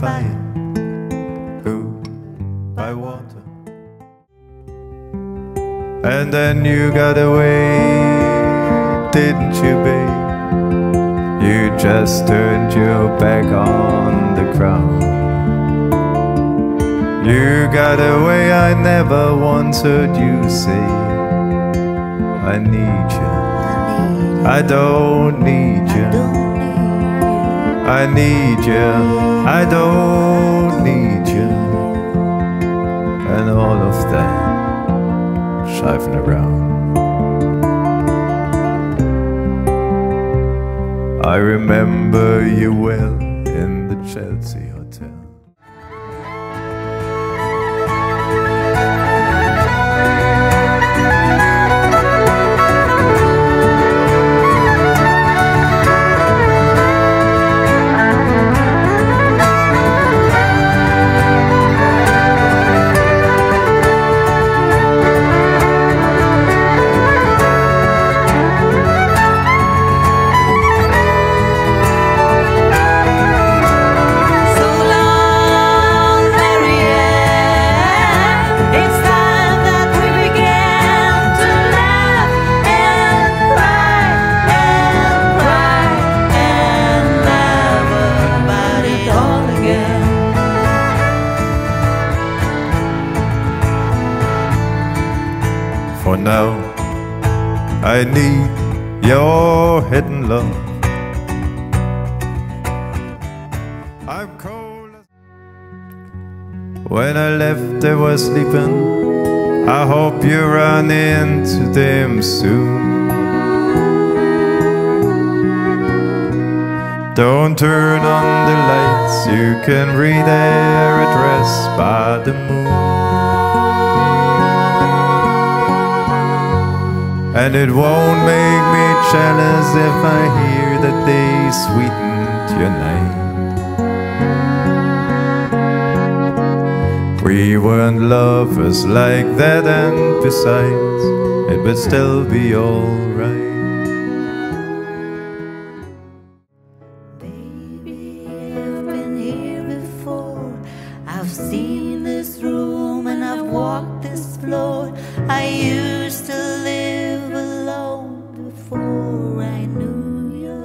fire, who by water. And then you got away, didn't you, babe? You just turned your back on the crowd. You got away, I never once heard you say, I need you, I don't need you, I need you, I don't need you, and all of that shiving around. I remember you well in the Chelsea Hotel. For now, I need your hidden love. I'm cold. When I left, they were sleeping. I hope you run into them soon. Don't turn on the lights, you can read their address by the moon. And it won't make me jealous if I hear that they sweetened your night. We weren't lovers like that, and besides, it would still be alright. Baby, I've been here before. I've seen this room and I've walked this floor. I used to live alone before I knew you.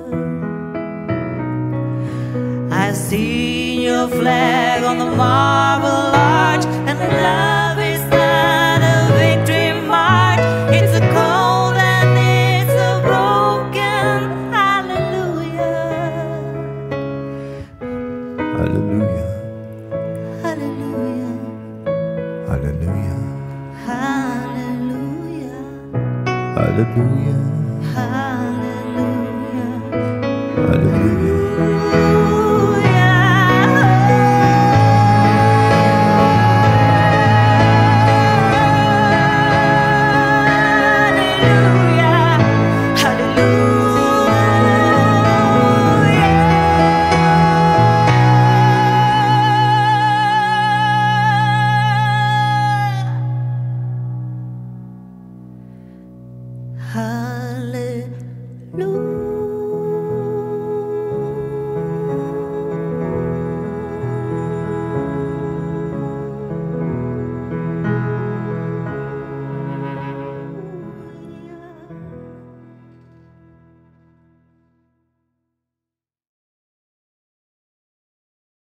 I've seen your flag on the Marble Arch, and love is not a victory march. It's a cold and it's a broken hallelujah. Hallelujah. Hallelujah. Hallelujah. Hallelujah. Hallelujah. Hallelujah. Hallelujah. Hallelujah.